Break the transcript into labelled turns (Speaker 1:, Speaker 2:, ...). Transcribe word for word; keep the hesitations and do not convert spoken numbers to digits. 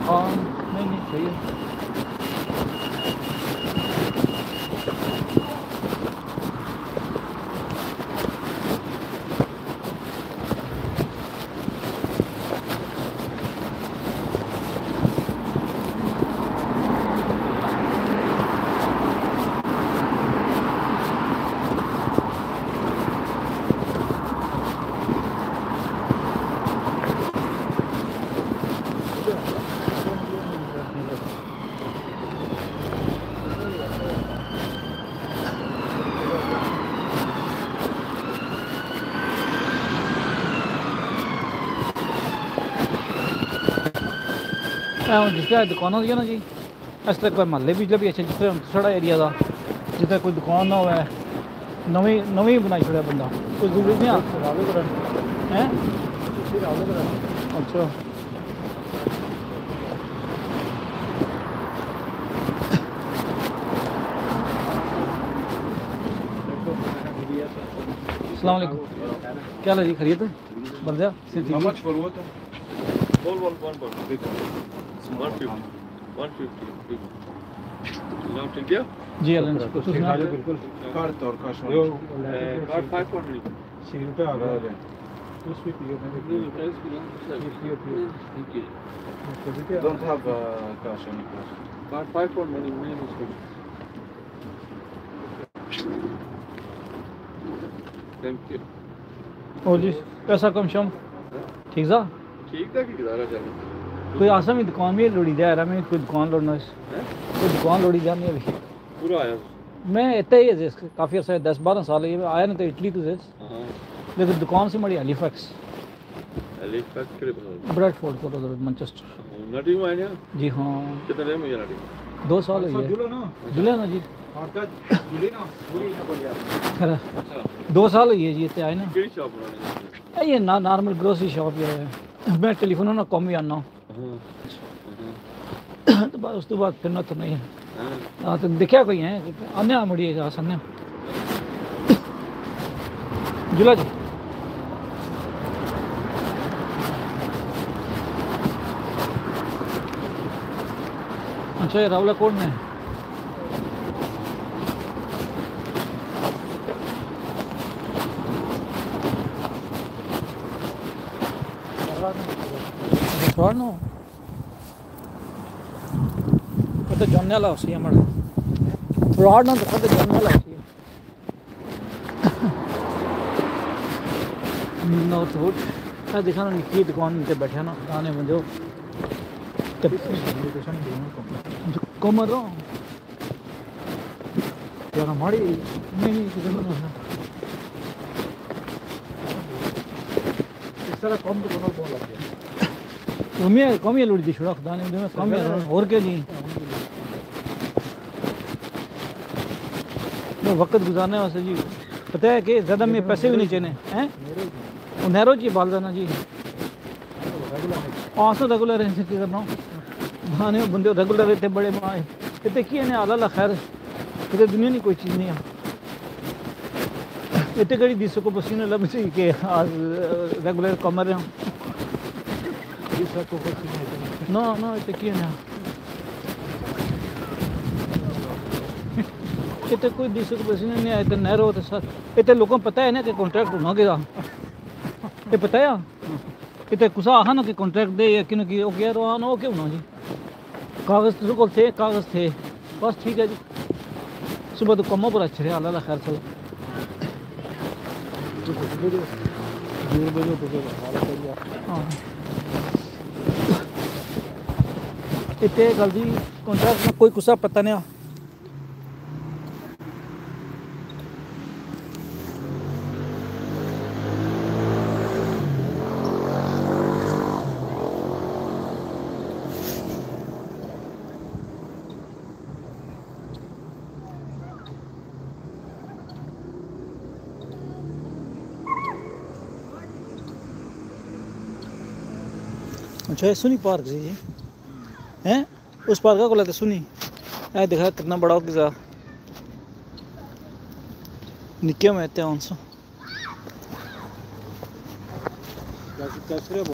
Speaker 1: हाँ नहीं नहीं सही है। जिस तरह दुकान होती है ना जी, इस तरह कोई महल्ले भी भी अच्छे जिस तरह थोड़ा एरिया का जिस तरह कोई दुकान ना हो नवी नवी बनाई छोड़ा बंदा कोई जरूरी नहीं है। अच्छा अस्सलाम वालेकुम, क्या हाल है जी? खैरियत है? बंदा जी
Speaker 2: बिल्कुल कार्ड और काश कार्ड फाइव पॉइंट सी रुपए आ रहा है उसमें पियो मैं don't have uh, cash on cash card five point money money is good thank you
Speaker 1: और जी पैसा कम शम ठीक सा
Speaker 2: ठीक था कि गुजारा चल
Speaker 1: कोई आसा में दुकान में लोड़ी जा रहा मैं कोई दुकान लोड़ना कोई दुकान लोड़ी जा नहीं अभी
Speaker 2: पूरा आया
Speaker 1: मैं इतना ही है काफ़ी अर्सा दस बारह साल है आया ना तो इटली तो लेकिन दुकान से मड़ी एलिफैक्स ब्रेडफोर्ड को मैनचेस्टर
Speaker 2: नटी में आया
Speaker 1: जी हाँ
Speaker 2: कितने टाइम में नटी
Speaker 1: दो साल हुई है जुले ना जी दो साल हुई है जी इतने आए ना ये ना नॉर्मल ग्रोसरी शॉप है मैं टेलीफोन ना कम ही आना तो बस उस तो बाद फिर ना तो नहीं है हाँ तो देखा कोई है आने मुड़ी आने जुला जी अच्छा ये रावला कोट में नो तो जानने वाला उसी हमारा फ्रॉड ना तो खुद जानने वाला उसी नो तो क्या दिखाना निकी दुकान पे बैठा ना गाने में जो कमर रहा यार हमारी नहीं इस तरह कम तो दोनों बोल लग गया कमी है कमी है लुड़ी छोड़ा खुदा ने कम है और क्या जी वो वक्त गुजारने वास्ते जी पता है कि ज़्यादा में पैसे भी नहीं चाहिए हैं नहरों की बाल जाना जी आंसू रेगुलर है की करना हाँ नहीं बंदे रेगुलर रहते बड़े माँ इतने की है आला खैर इतने दुनिया नहीं कोई चीज़ नहीं है इतने कड़ी दिसों को पसीने लग सी के आज रेगुलर कमर रहे ना ना इतने की है इतने कोई दिसों को पसीने नहीं आए नहर हो तो सर इतने लोगों को पता है ना कि कॉन्ट्रैक्ट होना के ये पता है इतने कुछ आहा ना कि कॉन्ट्रैक्ट दे या कि कि ओके यार आना ओके होना जी कागज़ तो को थे कागज़ थे बस ठीक है जी सुबह तो कमों पर अच्छे अल्लाह खैर चलो हाँ इतने जल्दी कॉन्ट्रैक्ट में कोई कुछ पता नहीं अच्छा ये सुनी पार्क जी हैं उस पार्क को लेते सुनी ऐ देखा कितना बड़ा होगा निक्के में आते हैं